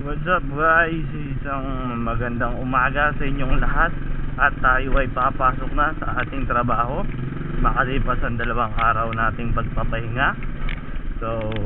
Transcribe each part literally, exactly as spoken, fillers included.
What's up guys? Isang magandang umaga sa inyong lahat. At tayo ay papasok na sa ating trabaho makalipas ang dalawang araw nating pagpapahinga. So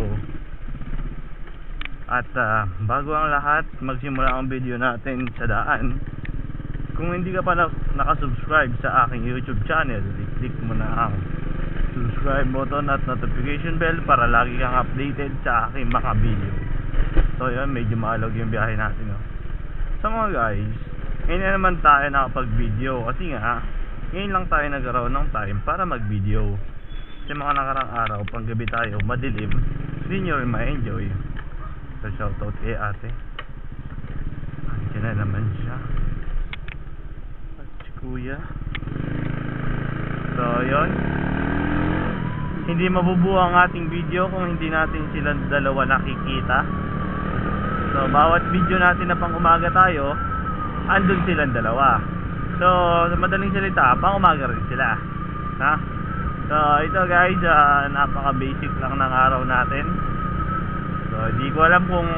At uh, bago ang lahat, magsimula ang video natin sa daan. Kung hindi ka pa na nakasubscribe sa aking YouTube channel, i-click mo na ang subscribe button at notification bell para lagi kang updated sa aking mga video. So yun, medyo maalog yung biyahe natin, no? So mga guys, ngayon na naman tayo nakapag-video kasi nga ngayon lang tayo nagkaroon ng time para mag-video. Kasi mga nakarang araw, pang gabi tayo, madilim, hindi nyo rin ma-enjoy. So shoutout kay ate. Andiyan na naman siya. At si kuya. So yun, hindi mabubuo ang ating video kung hindi natin silang dalawa nakikita. So bawat video natin na pang umaga tayo, andun silang dalawa. So sa madaling salita, pang umaga rin sila, ha? So ito guys, uh, napaka basic lang ng araw natin. So di ko alam kung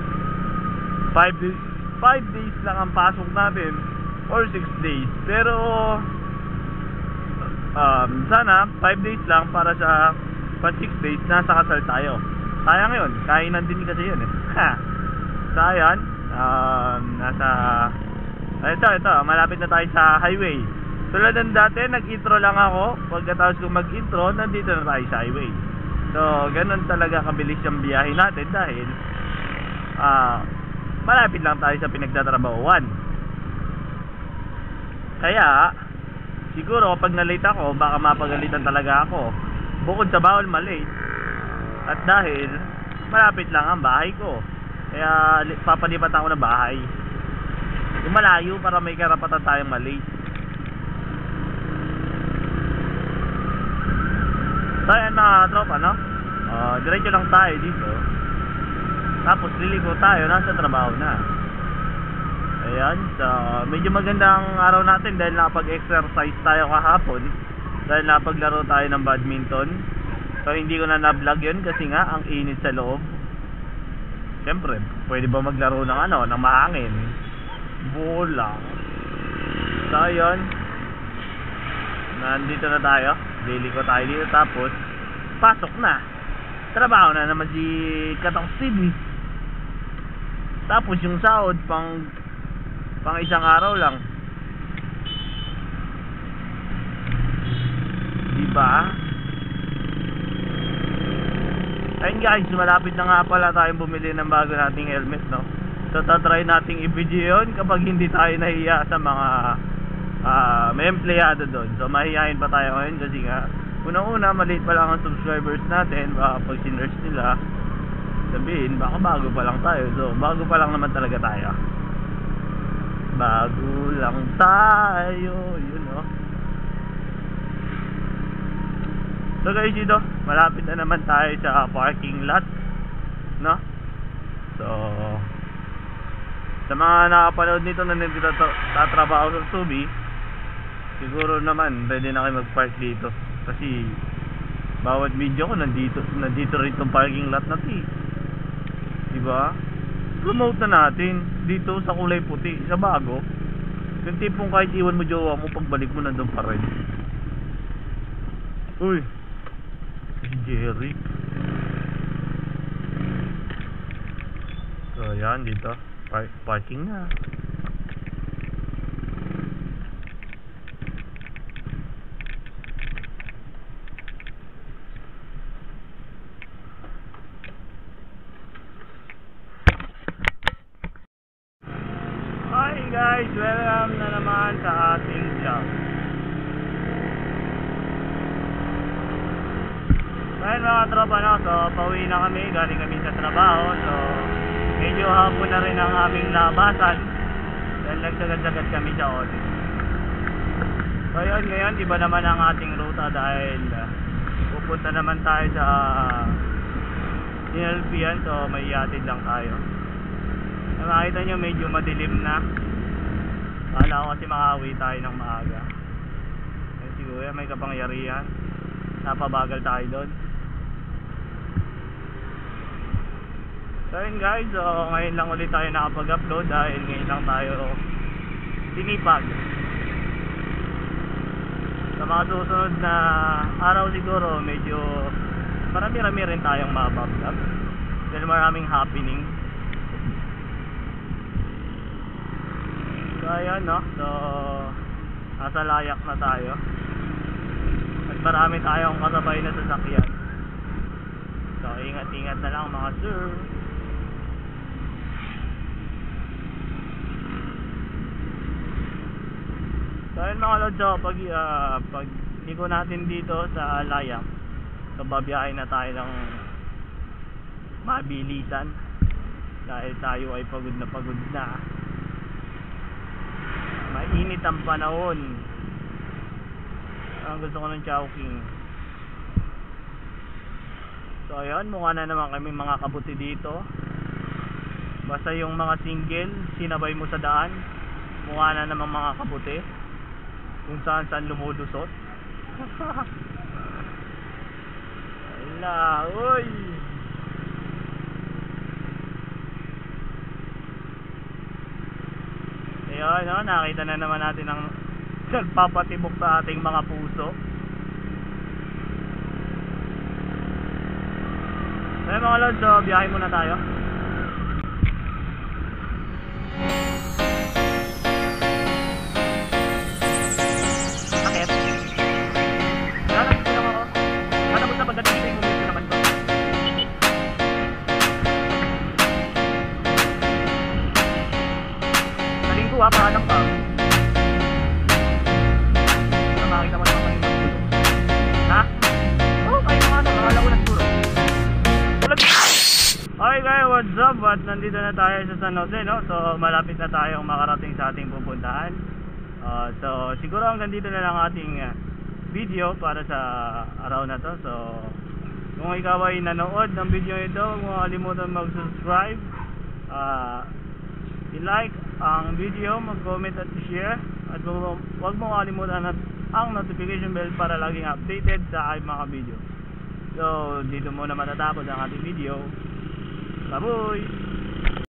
five days lang ang pasok natin or six days. Pero um, sana five days lang para sa pag six days nasa kasal tayo. Sayang yun, kainan din kasi yun eh. Ha. So ayan, um, nasa ito, ito, malapit na tayo sa highway. Tulad ng dati, nag-intro lang ako. Pagkatapos kong mag-intro, nandito na tayo sa highway. So, ganun talaga kabilis yung biyahe natin dahil uh, malapit lang tayo sa pinagtatrabahuan. Kaya siguro kapag na-late ako, baka mapagalitan talaga ako. Bukod sa bawal ma-late, at dahil malapit lang ang bahay ko, kaya papalipat ako ng bahay yung malayo para may karapatan tayong ma-late. So ayan mga tropa, no? Uh, diretso lang tayo dito. Tapos liliko tayo, nasa trabaho na. Ayan, so medyo magandang araw natin dahil nakapag-exercise tayo kahapon. Dahil napaglaro tayo ng badminton. So hindi ko na na-vlog yun kasi nga ang init sa loob. Siyempre, pwede ba maglaro ng ano, ng mahangin? Bola. So ayun, nandito na tayo, liliko tayo dito. Tapos pasok na, trabaho na naman si Katong Steve. Tapos yung sahod pang pang isang araw lang, diba? Ayun guys, malapit na nga pala tayong bumili ng bago nating helmet, no? So tatry nating i-video yun kapag hindi tayo nahiya sa mga uh, may empleyado doon. So mahihayin pa tayo ngayon kasi nga unang-una maliit pa lang ang subscribers natin. Baka pag sinerge nila, sabihin baka bago pa lang tayo. So bago pa lang naman talaga tayo. Bago lang tayo, yun, no? So guys, dito malapit na naman tayo sa parking lot, no? So sa mga nakapanood nito na nandito tatrabaho sa Subi, siguro naman ready na kayo mag-park dito. Kasi bawat video ko nandito nandito rin itong parking lot natin, diba? Promote na natin dito sa kulay puti, sa bago. Yung tipong kahit iwan mo jowa mo, pagbalik mo nandun pa rin. Uy, si Jerry. So yan, dito Park, parking na. Hi guys, welcome na naman sa ating job. Ngayon mga tropa, no? So pauwi na kami, galing kami sa trabaho. So medyo hapon na rin ang aming labasan dahil nagsagad-sagad kami sa audit. So yun, ngayon iba naman ang ating ruta dahil uh, pupunta naman tayo sa uh, N L P yan. So may hatid lang tayo. Nakakita nyo medyo madilim na. Kala ko kasi makauwi tayo ng maaga. Ayun, siguro may kapangyarihan, napabagal tayo doon. So yun guys, so ngayon lang ulit tayo nakapag-upload dahil ngayon lang tayo tinipag. Sa mga susunod na araw siguro medyo marami-rami rin tayong ma-vlog dahil maraming happening. So ayan no, so nasa layak na tayo at marami tayong kasabay na sasakyan. So ingat-ingat na lang mga sir. So ayun mga lods, so, pag, uh, pag liko natin dito sa layak, so babiyahin na tayo ng mabilisan dahil tayo ay pagod na pagod na. Mainit ang panahon. Ang gusto ko ng Chowking. So ayun, mukha na naman kami mga kabuti dito. Basta yung mga single sinabay mo sa daan, mukha na naman mga kabuti kung saan saan lumulusot. Ala, uy. Ayun, no, nakita na naman natin ang nagpapatibok sa ating mga puso. Ayun mga lods, so biyahe muna tayo. Bakit? Lalabot ko lang ako. Lalabot na pagdating dito yung moment ko naman ko. Naling ko ha, pahanap pa. Nakakita mo naman yung magulong. Ha? Oo, kayo mga ano, nakala ko nagturo. Okay guys, what's up? At nandito na tayo sa San Jose, no? So malapit na tayong makarating sa ating pupuntahan. uh, So siguro hanggang dito na lang ating uh, video para sa araw na to. So kung ikaw ay nanood ng video ito, huwag mo kalimutan mag-subscribe, uh, i-like ang video, mag-comment at i-share. At huwag mo kalimutan ang notification bell para laging updated sa aking mga video. So dito muna matatapos ang ating video. Baboy!